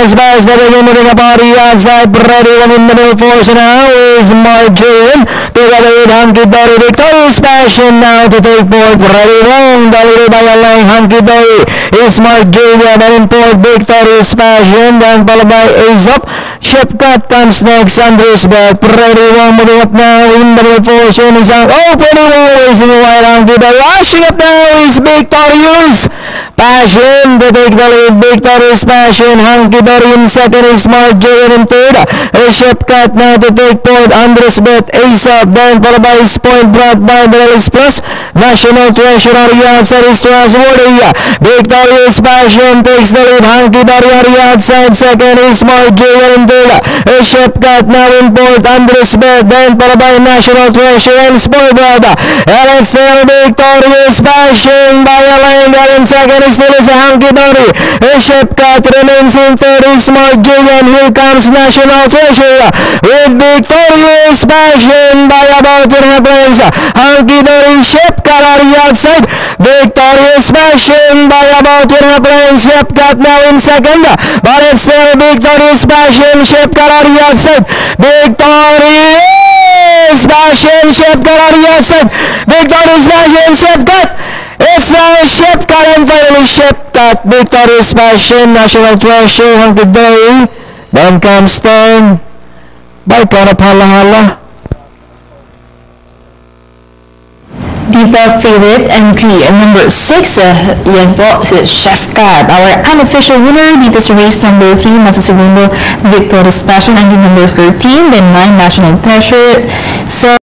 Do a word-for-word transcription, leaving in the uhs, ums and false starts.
Nice pass that again moving up on the outside. Ready one in the middle force now is Marjorie. Together with Hunky Dory. Victorious passion now to take point. Ready wrong. Delivered by a line. Hunky Dory is Marjorie. Then in point Victorious passion. Then followed by Ace Up. Ship cut comes next. Andres Bet. Ready wrong moving up now in the middle force. Is out. Oh, pretty wrong. Racing wide. Hunky Dory. Rushing up now is Victorious Passion to take the lead. Victorious Passion. Hunky Dory in second is Marjorie in third. A ship cut now to take point. Andres Bet. Ace Up. Then followed by his point brought by Berelis Plus. National Treasure on the outside is Trustworthy. Victorious Passion takes the lead. Hunky Dory on the outside. Second is Marjorie in third. A ship cut now in fourth. Andres Bet. Then followed by National Treasure and Spoiled Brother. And it's still Victorious Passion by a lane. And in second is still is a Hunky Dory. A ship cut remains in third is Marjorie. And here comes National Treasure with Victorious Passion by about two and a half lengths. Hunky Dory ship cut on the outside. Victorious Passion by about two and a half lengths. Ship cut now in second. But it's still Victorious Passion. Ship cut on the outside. Victorious Passion. Ship cut on the outside. Victorious Passion. Ship cut. It's now Ship cut and finally Ship cut. Victorious Passion. National Treasure. Hunky Dory. Then comes turn by Karap Hala-Hala. Diva Favorite entry and number six, uh, yan po, si Chef Cab. Our unofficial winner dito sa race number three, Masasegundo Victorious Passion, and number thirteen, then nine, National Treasure. So